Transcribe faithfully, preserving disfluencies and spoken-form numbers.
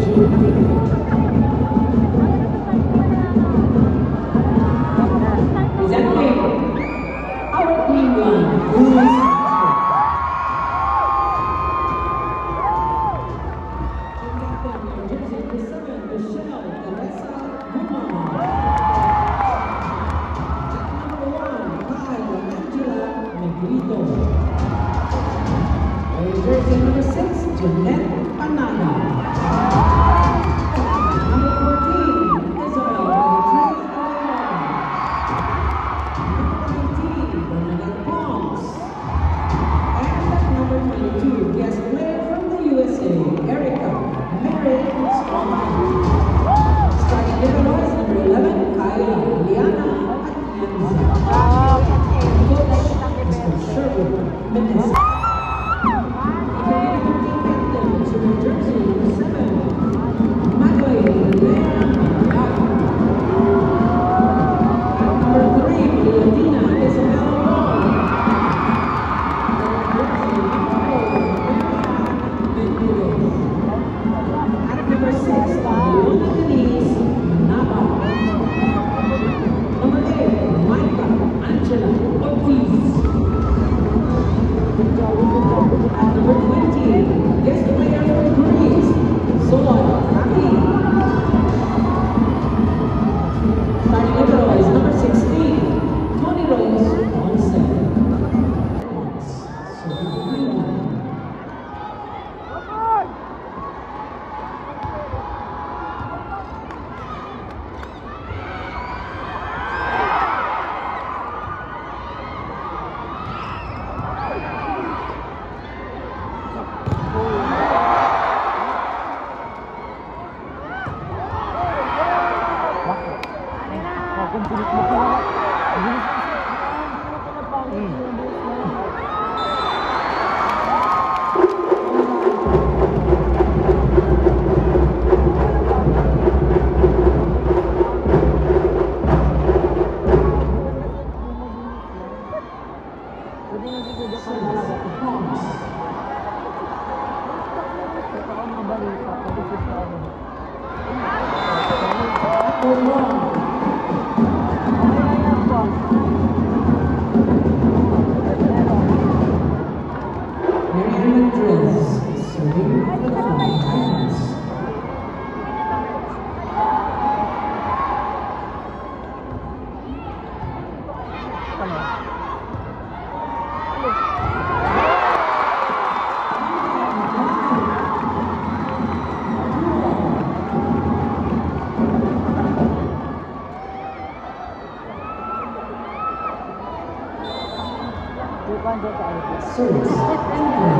Jersey number six, Jeanette Panada. Number fourteen, Isabel Beatriz Alomar. Number nineteen, Bernadette Ponce. And number twenty-two, guest player from the U S A, Erica Merritt Strongman. Starting Illinois, number eleven, Kaya Liana Atienza. Coach, Mister Sherwood Mendes. Jersey, seven, Madeline Lea Maga. Number three, Latina Isabel Long. At number six, Leona Denise Nava. Number eight, Micah Angela Ortiz. At number twenty, guest player from Greece, Zola Raki. Starting Illinois, number sixteen, Tony Rose Ponce. So service.